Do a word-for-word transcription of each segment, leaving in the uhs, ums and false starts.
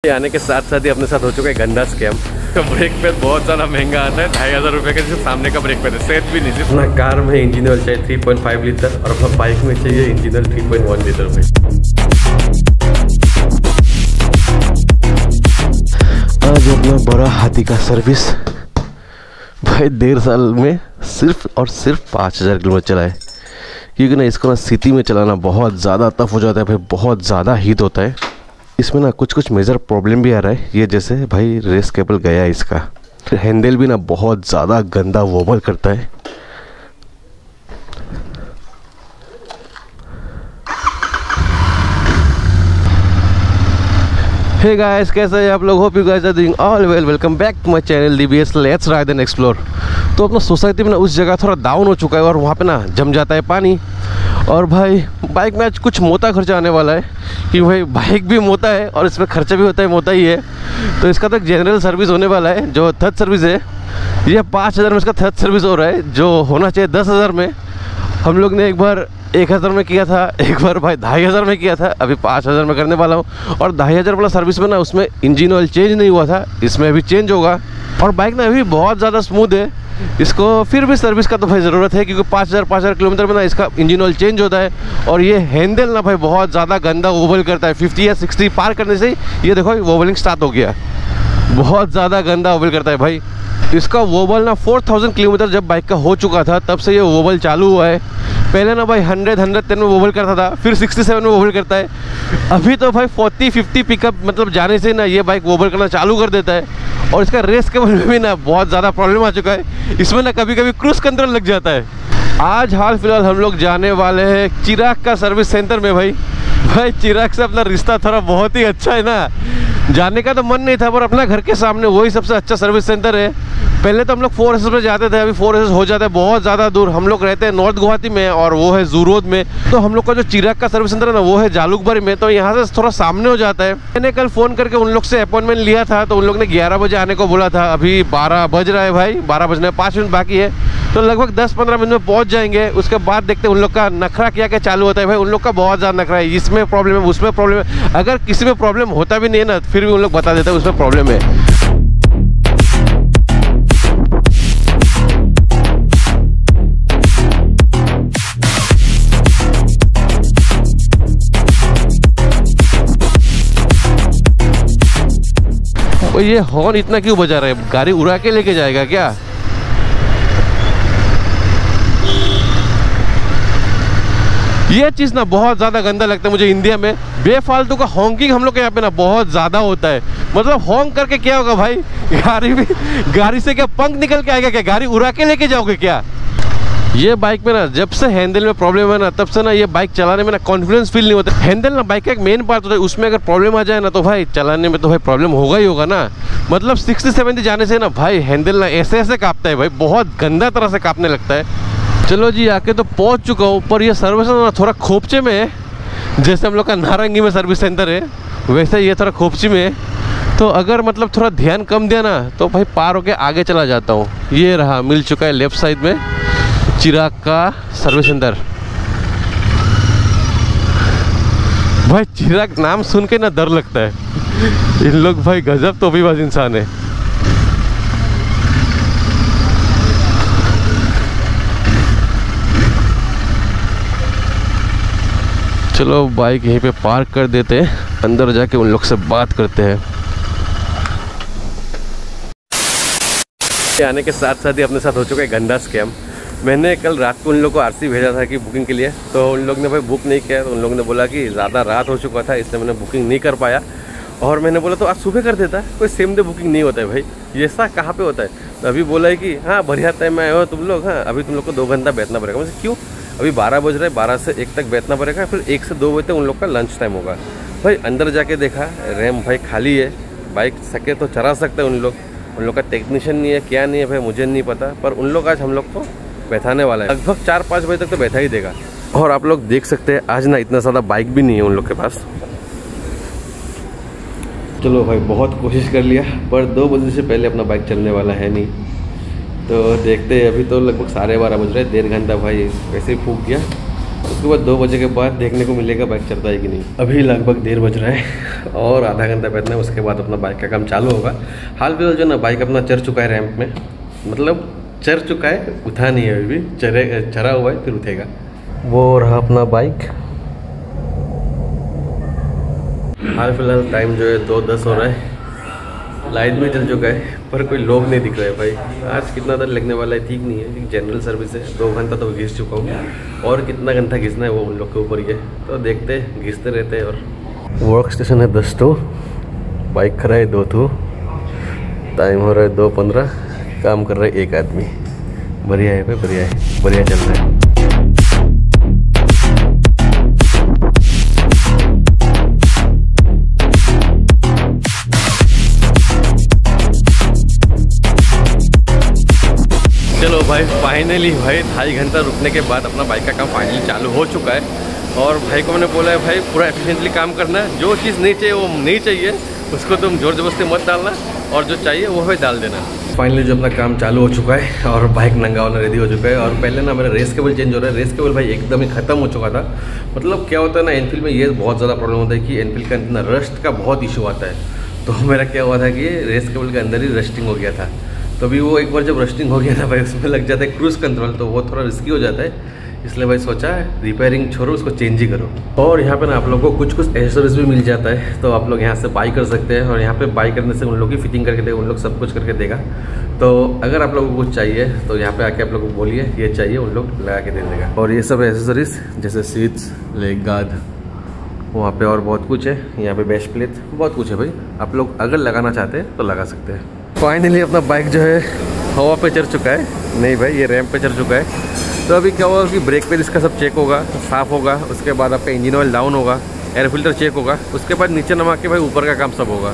आने के साथ साथ ही अपने साथ हो चुका है गंदा स्कैम। तो ब्रेक पैड बहुत ज़्यादा महंगा आता है, ढाई हज़ार रुपये का सिर्फ सामने का ब्रेक पैड है, सेट भी नहीं। अपना कार में इंजन ऑयल चाहिए थ्री पॉइंट फाइव लीटर और अपना बाइक में चाहिए engine oil three point one litre में। आज अपना बड़ा हाथी का सर्विस भाई डेढ़ साल में सिर्फ और सिर्फ पाँच हज़ार किलोमीटर चला है, क्योंकि ना इसको ना सिटी में चलाना बहुत ज़्यादा टफ हो जाता है भाई, बहुत ज़्यादा हीट होता है इसमें ना। कुछ कुछ मेजर प्रॉब्लम भी आ रहा है, ये जैसे भाई रेस केबल गया है इसका, हैंडल भी ना बहुत ज़्यादा गंदा वोबल करता है। हे गाइस, कैसे हैं आप लोग? Hope you guys are doing all well. Welcome back to my channel DBS let's ride and explore. तो अपना सोसाइटी में ना उस जगह थोड़ा डाउन हो चुका है और वहाँ पे ना जम जाता है पानी, और भाई बाइक में आज कुछ मोटा खर्चा आने वाला है, कि भाई बाइक भी मोटा है और इसमें खर्चा भी होता है मोटा ही है। तो इसका तो एक जनरल सर्विस होने वाला है, जो थर्ड सर्विस है। ये पाँच हज़ार में इसका थर्ड सर्विस हो रहा है, जो होना चाहिए दस हज़ार में। हम लोग ने एक बार एक हज़ार में किया था, एक बार भाई ढाई हज़ार में किया था, अभी पाँच हज़ार में करने वाला हूँ। और ढाई हज़ार वाला सर्विस में ना उसमें इंजन ऑयल चेंज नहीं हुआ था, इसमें अभी चेंज होगा। और बाइक ना अभी बहुत ज़्यादा स्मूथ है, इसको फिर भी सर्विस का तो भाई ज़रूरत है, क्योंकि पाँच हज़ार पाँच हज़ार किलोमीटर में ना इसका इंजन ऑयल चेंज होता है। और ये हैंडल ना भाई बहुत ज़्यादा गंदा वोबल करता है, फिफ्टी या सिक्सटी पार करने से ही ये देखो वोबलिंग स्टार्ट हो गया, बहुत ज़्यादा गंदा वोबल करता है भाई। इसका वोबल ना फोर थाउजेंड किलोमीटर जब बाइक का हो चुका था तब से ये वोबल चालू हुआ है। पहले ना भाई हंड्रेड हंड्रेड टेन में वोबल करता था, फिर सिक्सटी सेवन में वोबल करता है। अभी तो भाई फोर्टी फिफ्टी पिकअप मतलब जाने से ना ये बाइक वोबल करना चालू कर देता है। और इसका रेस केबल में भी ना बहुत ज़्यादा प्रॉब्लम आ चुका है, इसमें ना कभी कभी क्रूज कंट्रोल लग जाता है। आज हाल फिलहाल हम लोग जाने वाले हैं चिराग का सर्विस सेंटर में। भाई भाई चिराग से अपना रिश्ता थोड़ा बहुत ही अच्छा है ना, जाने का तो मन नहीं था, पर अपना घर के सामने वही सबसे अच्छा सर्विस सेंटर है। पहले तो हम लोग फोर एसेस में जाते थे, अभी फोर एसेस हो जाता है बहुत ज़्यादा दूर। हम लोग रहते हैं नॉर्थ गुवाहाटी में और वो है जू रोड में। तो हम लोग का जो चिराग का सर्विस सेंटर है ना वो है जालुकबारी में, तो यहाँ से थोड़ा सामने हो जाता है। मैंने कल फ़ोन करके उन लोग से अपॉइंटमेंट लिया था, तो उन लोग ने ग्यारह बजे आने को बोला था। अभी बारह बज रहा है भाई, बारह बजने में पाँच मिनट बाकी है, तो लगभग दस पंद्रह मिनट में पहुँच जाएंगे। उसके बाद देखते हैं उन लोग का नखरा क्या क्या चालू होता है। भाई उन लोग का बहुत ज़्यादा नखरा है, इसमें प्रॉब्लम है, उसमें प्रॉब्लम है। अगर किसी में प्रॉब्लम होता भी नहीं है ना, फिर भी उन लोग बता देते हैं उसमें प्रॉब्लम है। ये हॉर्न इतना क्यों बजा रहा है? गाड़ी उड़ा के लेके जाएगा क्या? ये चीज़ ना बहुत ज़्यादा गंदा लगता है मुझे इंडिया में। बेफालतू का हॉन्किंग हम लोग के यहाँ पे ना बहुत ज़्यादा होता है। मतलब हॉन्क करके क्या होगा भाई, गाड़ी भी गाड़ी से क्या पंख निकल के आएगा क्या? गाड़ी उड़ा के लेके जाओगे क्या? ये बाइक में ना जब से हैंडल में प्रॉब्लम है ना, तब से ना ये बाइक चलाने में ना कॉन्फिडेंस फील नहीं होता। हैंडल ना बाइक का एक मेन पार्ट होता है, उसमें अगर प्रॉब्लम आ जाए ना तो भाई चलाने में तो भाई प्रॉब्लम होगा ही होगा ना। मतलब सिक्सटी सेवेंटी जाने से ना भाई हैंडल ना ऐसे ऐसे कांपता है भाई, बहुत गंदा तरह से कांपने लगता है। चलो जी, आके तो पहुँच चुका हूँ, पर यह सर्विस ना थोड़ा खोपचे में है। जैसे हम लोग का नारंगी में सर्विस सेंटर है, वैसे ये थोड़ा खोपची में है। तो अगर मतलब थोड़ा ध्यान कम दिया ना तो भाई पार होके आगे चला जाता हूँ। ये रहा, मिल चुका है लेफ्ट साइड में चिराग का सर्विस सेंटर। भाई चिराग नाम सुन के ना डर लगता है, इन लोग भाई गजब तोबीबाज इंसान है। चलो बाइक यहीं पे पार्क कर देते हैं, अंदर जाके उन लोग से बात करते हैं। आने के साथ साथ ही अपने साथ हो चुका है गंदा स्कैम। मैंने कल रात को उन लोग को आरसी भेजा था कि बुकिंग के लिए, तो उन लोग ने भाई बुक नहीं किया। तो उन लोग ने बोला कि ज़्यादा रात हो चुका था इसलिए मैंने बुकिंग नहीं कर पाया। और मैंने बोला तो आज सुबह कर देता, कोई सेम डे बुकिंग नहीं होता है भाई, ये ऐसा कहाँ पे होता है। तो अभी बोला है कि हाँ बढ़िया टाइम में आए हो तुम लोग, हाँ अभी तुम लोग को दो घंटा बैठना पड़ेगा। मुझे क्यों? अभी बारह बज रहे, बारह से एक तक बैठना पड़ेगा, फिर एक से दो बजे तक उन लोग का लंच टाइम होगा। भाई अंदर जाके देखा, रैम भाई खाली है, बाइक सके तो चला सकते हैं उन लोग। उन लोग का टेक्नीशियन नहीं है, क्या नहीं है भाई मुझे नहीं पता, पर उन लोग आज हम लोग को बैठाने वाला है। लगभग चार पाँच बजे तक तो बैठा ही देगा। और आप लोग देख सकते हैं आज ना इतना ज़्यादा बाइक भी नहीं है उन लोग के पास। चलो भाई बहुत कोशिश कर लिया, पर दो बजे से पहले अपना बाइक चलने वाला है नहीं। तो देखते हैं, अभी तो लगभग साढ़े बारह बज रहे, डेढ़ घंटा भाई वैसे ही फूक गया। उसके उसके बाद दो बजे के बाद देखने को मिलेगा बाइक चलता है कि नहीं। अभी लगभग डेढ़ बज रहा है और आधा घंटा बैठना है, उसके बाद अपना बाइक का काम चालू होगा। हाल फिलहाल जो ना बाइक अपना चढ़ चुका है रैंप में, मतलब चढ़ चुका है, उठा नहीं है अभी भी, चढ़े चढ़ा हुआ है फिर उठेगा। वो रहा अपना बाइक। हाल फिलहाल टाइम जो है दो दस हो रहा है, लाइट भी जल चुका है पर कोई लोग नहीं दिख रहे हैं भाई। आज कितना देर लगने वाला है ठीक नहीं है, जनरल सर्विस है, दो घंटा तो घिस चुका हूँ और कितना घंटा घिसना है वो उन लोग के ऊपर ही है, तो देखते हैं, घिसते रहते हैं। और वर्क स्टेशन है दस टू, बाइक खड़ा है दो टू, टाइम हो रहा है दो पंद्रह, काम कर रहा है एक आदमी। बढ़िया है भाई, बढ़िया है, बढ़िया चल रहा है। चलो भाई फाइनली भाई ढाई घंटा रुकने के बाद अपना बाइक का काम फाइनली चालू हो चुका है। और भाई को मैंने बोला है भाई पूरा एफिशिएंटली काम करना है, जो चीज़ नहीं चाहिए वो नहीं चाहिए, उसको तुम जोर जबरदस्ती मत डालना और जो चाहिए वो भाई डाल देना। फाइनली जो अपना काम चालू हो चुका है और बाइक नंगा होना रेडी हो चुका है। और पहले ना मेरा रेस केबल चेंज हो रहा है, रेस केबल भाई एकदम ही खत्म हो चुका था। मतलब क्या होता है ना, एनफील्ड में ये बहुत ज़्यादा प्रॉब्लम होता है कि एनफील्ड का अंदर रस्ट का बहुत इशू आता है। तो मेरा क्या हुआ था कि रेस केबल के अंदर ही रस्टिंग हो गया था, तो अभी वो एक बार जब रस्टिंग हो गया ना भाई उसमें लग जाता है क्रूज़ कंट्रोल, तो वो थोड़ा रिस्की हो जाता है। इसलिए भाई सोचा है रिपेयरिंग छोड़ो, उसको चेंज ही करो। और यहाँ पे ना आप लोगों को कुछ कुछ एक्सेसरीज भी मिल जाता है, तो आप लोग यहाँ से बाई कर सकते हैं। और यहाँ पे बाई करने से उन लोग की फिटिंग करके देगा, उन लोग सब कुछ करके देगा। तो अगर आप लोगों को कुछ चाहिए तो यहाँ पे आके आप लोगों को बोलिए ये चाहिए, उन लोग लगा के दे देगा। और ये सब एक्सेसरीज जैसे सीट्स, लेग गार्ड, वहाँ पे और बहुत कुछ है, यहाँ पे बेस्ट प्लेट, बहुत कुछ है भाई। आप लोग अगर लगाना चाहते हैं तो लगा सकते हैं। फाइनली अपना बाइक जो है हवा पे चढ़ चुका है, नहीं भाई ये रैंप पे चढ़ चुका है। तो अभी क्या होगा कि ब्रेक पे इसका सब चेक होगा, साफ़ होगा, उसके बाद आपका इंजन ऑयल डाउन होगा, एयर फिल्टर चेक होगा, उसके बाद नीचे नमा के भाई ऊपर का काम सब होगा।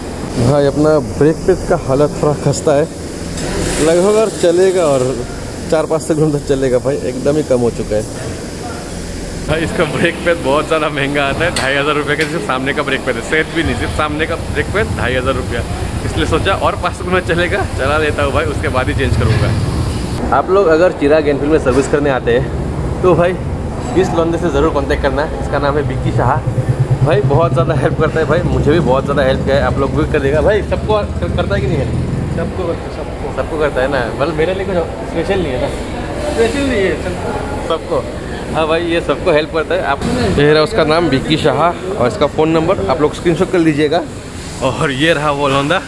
भाई अपना ब्रेक पे का हालत थोड़ा खस्ता है, लगभग और चलेगा और चार पाँच सौ घंटे चलेगा भाई, एकदम ही कम हो चुका है भाई। इसका ब्रेक पैड बहुत ज़्यादा महंगा आता है, ढाई हज़ार रुपये का सिर्फ सामने का ब्रेक पैड है, सेट भी नहीं, सिर्फ सामने का ब्रेक पैड ढाई हज़ार रुपया। इसलिए सोचा और पाँच सौ में चलेगा, चला लेता हूँ भाई, उसके बाद ही चेंज करूँगा। आप लोग अगर चिराग एनफील्ड में सर्विस करने आते हैं तो भाई इस लंदे से ज़रूर कॉन्टैक्ट करना है, इसका नाम है विक्की शाह। भाई बहुत ज़्यादा हेल्प करता है भाई, मुझे भी बहुत ज़्यादा हेल्प किया है, आप लोग भी कर देगा भाई। सबको करता है कि नहीं है? सबको सबको सबको करता है ना, मतलब मेरे लिए कुछ स्पेशल नहीं है ना, स्पेशल नहीं है सबको। हाँ भाई ये सबको हेल्प करता है। आप ये रहा उसका नाम विक्की शाह और इसका फ़ोन नंबर आप लोग स्क्रीनशॉट कर लीजिएगा। और ये रहा वो लौंदा।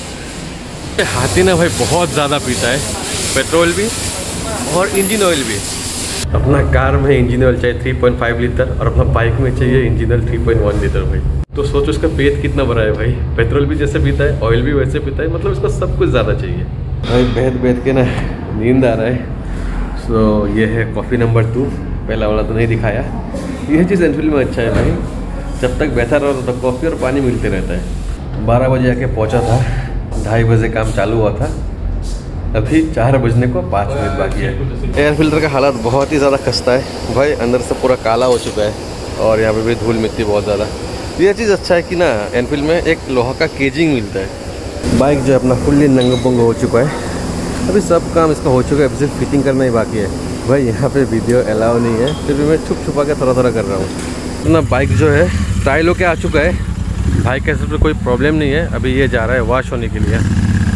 हाथी ना भाई बहुत ज़्यादा पीता है, पेट्रोल भी और इंजन ऑयल भी। अपना कार में इंजन ऑयल चाहिए थ्री पॉइंट फाइव लीटर और अपना बाइक में चाहिए engine oil three point one litre भाई। तो सोचो इसका पेट कितना बड़ा है भाई, पेट्रोल भी जैसे पीता है, ऑयल भी वैसे पीता है, मतलब इसको सब कुछ ज़्यादा चाहिए भाई। बैठ बैठ के ना नींद आ रहा है। सो ये है कॉफ़ी नंबर टू, पहला वाला तो नहीं दिखाया। यह चीज़ एनफील्ड में अच्छा है भाई, जब तक बैठा रहो तो कॉफ़ी और पानी मिलते रहता है। बारह बजे आके पहुंचा था, ढाई बजे काम चालू हुआ था, अभी चार बजने को पाँच मिनट बाकी है। एयर फिल्टर का हालत बहुत ही ज़्यादा खस्ता है भाई, अंदर से पूरा काला हो चुका है और यहाँ पे भी धूल मिट्टी बहुत ज़्यादा। यह चीज़ अच्छा है कि ना एनफील्ड में एक लोहा का केजिंग मिलता है। बाइक जो है अपना फुल्ली नंगा पुंगा हो चुका है, अभी सब काम इसका हो चुका है, अभी सिर्फ फिटिंग करना ही बाकी है भाई। यहाँ पे वीडियो अलाउ नहीं है, फिर भी मैं छुप छुपा के थोड़ा थोड़ा कर रहा हूँ। अपना बाइक जो है ट्रायल होके आ चुका है, बाइक के सिर्फ कोई प्रॉब्लम नहीं है, अभी ये जा रहा है वॉश होने के लिए।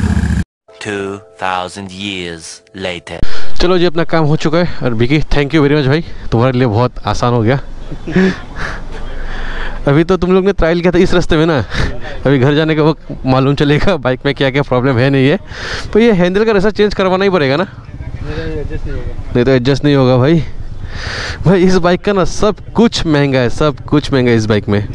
two thousand years later. चलो जी अपना काम हो चुका है। और Vicky thank you very much भाई, तुम्हारे लिए बहुत आसान हो गया। अभी तो तुम लोग ने ट्रायल किया था इस रास्ते में ना, अभी घर जाने के वक्त मालूम चलेगा बाइक में क्या क्या प्रॉब्लम है नहीं है। तो ये हैंडल का रेसा चेंज करवाना ही पड़ेगा ना, नहीं तो एडजस्ट नहीं होगा भाई। भाई इस बाइक का ना सब कुछ महंगा है, सब कुछ महंगा है इस बाइक में।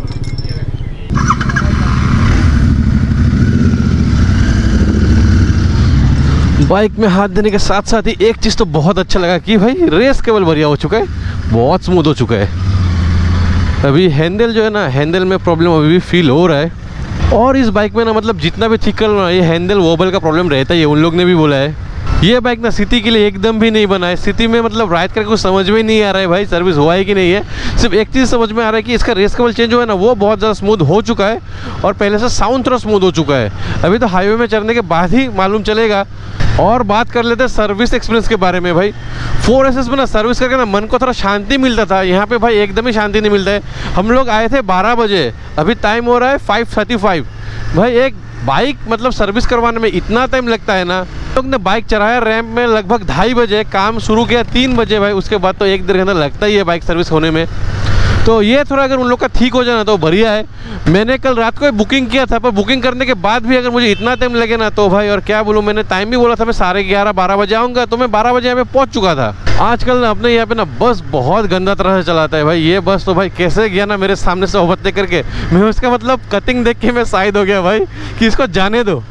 बाइक में हाथ देने के साथ साथ ही एक चीज़ तो बहुत अच्छा लगा कि भाई रेस केबल बढ़िया हो चुका है, बहुत स्मूथ हो चुका है। अभी हैंडल जो है ना, हैंडल में प्रॉब्लम अभी भी फील हो रहा है। और इस बाइक में ना मतलब जितना भी ठीक कर लो ना, ये हैंडल वोबल का प्रॉब्लम रहता है, ये उन लोग ने भी बोला है। ये बाइक ना सिटी के लिए एकदम भी नहीं बना है, सिटी में मतलब राइड करके कुछ समझ में नहीं आ रहा है भाई सर्विस हुआ है कि नहीं है। सिर्फ एक चीज़ समझ में आ रहा है कि इसका रेस केबल चेंज हुआ है ना, वो बहुत ज़्यादा स्मूथ हो चुका है और पहले से साउंड थोड़ा स्मूथ हो चुका है। अभी तो हाईवे में चढ़ने के बाद ही मालूम चलेगा और बात कर लेते हैं सर्विस एक्सपीरियंस के बारे में। भाई फोर एस एस में ना सर्विस करके ना मन को थोड़ा शांति मिलता था। यहाँ पे भाई एकदम ही शांति नहीं मिलता है। हम लोग आए थे बारह बजे, अभी टाइम हो रहा है फाइव थर्टी फाइव। भाई एक बाइक मतलब सर्विस करवाने में इतना टाइम लगता है ना। लोग ने बाइक चलाया रैंप में लगभग ढाई बजे, काम शुरू किया तीन बजे। भाई उसके बाद तो एक डेढ़ घंटा लगता ही है बाइक सर्विस होने में। तो ये थोड़ा अगर उन लोग का ठीक हो जाए ना तो बढ़िया है। मैंने कल रात को बुकिंग किया था, पर बुकिंग करने के बाद भी अगर मुझे इतना टाइम लगे ना तो भाई और क्या बोलूँ। मैंने टाइम भी बोला था मैं साढ़े ग्यारह बारह बजे आऊँगा, तो मैं बारह बजे यहाँ पे पहुँच चुका था। आजकल ना अपने यहाँ पे ना बस बहुत गंदा तरह से चलाता है भाई। ये बस तो भाई कैसे गया ना मेरे सामने से ओवरटेक करके, मैं उसका मतलब कटिंग देख के मैं शायद हो गया भाई कि इसको जाने दो।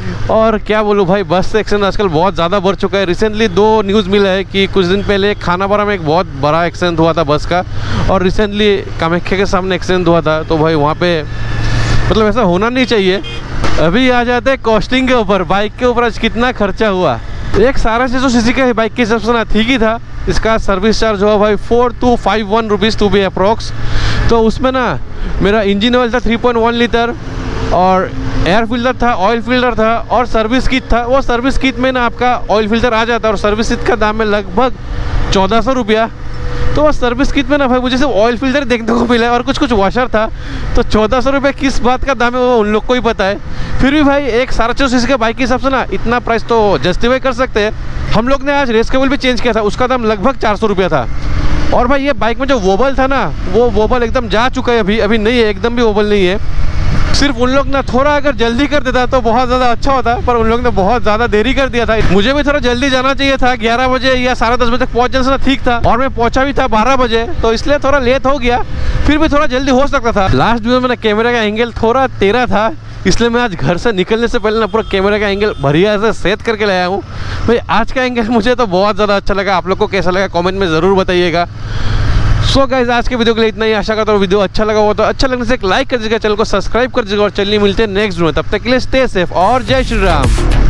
और क्या बोलूँ भाई, बस से एक्सीडेंट आजकल बहुत ज़्यादा बढ़ चुका है। रिसेंटली दो न्यूज़ मिला है कि कुछ दिन पहले खानापारा में एक बहुत बड़ा एक्सीडेंट हुआ था बस का, और रिसेंटली कामाख्या के सामने एक्सीडेंट हुआ था। तो भाई वहाँ पे मतलब ऐसा होना नहीं चाहिए। अभी आ जाते हैं कॉस्टिंग के ऊपर। बाइक के ऊपर आज कितना खर्चा हुआ। एक सारा छः सौ सी सी का बाइक के हिसाब से ना ठीक ही था। इसका सर्विस चार्ज हुआ भाई four two five one rupees to be approx. तो उसमें ना मेरा इंजन ऑयल था थ्री पॉइंट वन लीटर, और एयर फिल्टर था, ऑयल फिल्टर था, और सर्विस किट था। वो सर्विस किट में ना आपका ऑयल फिल्टर आ जाता है, और सर्विस किट का दाम है लगभग चौदह सौ रुपया। तो वो सर्विस किट में ना भाई मुझे सिर्फ ऑयल फिल्टर देखने को मिला है और कुछ कुछ वॉशर था। तो चौदह सौ रुपये किस बात का दाम है वो उन लोग को ही पता है। फिर भी भाई एक साढ़े चार सौ सी सी के बाइक के हिसाब से ना इतना प्राइस तो जस्टिफाई कर सकते हैं। हम लोग ने आज रेस केबल भी चेंज किया था, उसका दाम लगभग चार सौ रुपया था। और भाई ये बाइक में जो वोबल था ना, वो वोबल एकदम जा चुका है, अभी अभी नहीं है, एकदम भी वोबल नहीं है। सिर्फ उन लोग ना थोड़ा अगर जल्दी कर देता तो बहुत ज़्यादा अच्छा होता, पर उन लोग ने बहुत ज़्यादा देरी कर दिया था। मुझे भी थोड़ा जल्दी जाना चाहिए था, ग्यारह बजे या साढ़े दस बजे तक पहुँच जाना ठीक था, और मैं पहुँचा भी था बारह बजे, तो इसलिए थोड़ा लेट हो गया। फिर भी थोड़ा जल्दी हो सकता था। लास्ट वीडियो में ना कैमरे का एंगल थोड़ा टेढ़ा था, इसलिए मैं आज घर से निकलने से पहले ना पूरा कैमरे का एंगल बढ़िया से सेट करके लाया हूँ। भाई आज का एंगल मुझे तो बहुत ज़्यादा अच्छा लगा। आप लोग को कैसा लगा कमेंट में ज़रूर बताइएगा। सो so गाइस आज के वीडियो के लिए इतना ही। आशा करता हूँ वीडियो अच्छा लगा हो तो अच्छा लगने से एक लाइक कर दीजिएगा, चैनल को सब्सक्राइब कर दीजिएगा, और चलिए मिलते हैं नेक्स्ट वीडियो में। तब तक के लिए स्टे सेफ और जय श्री राम।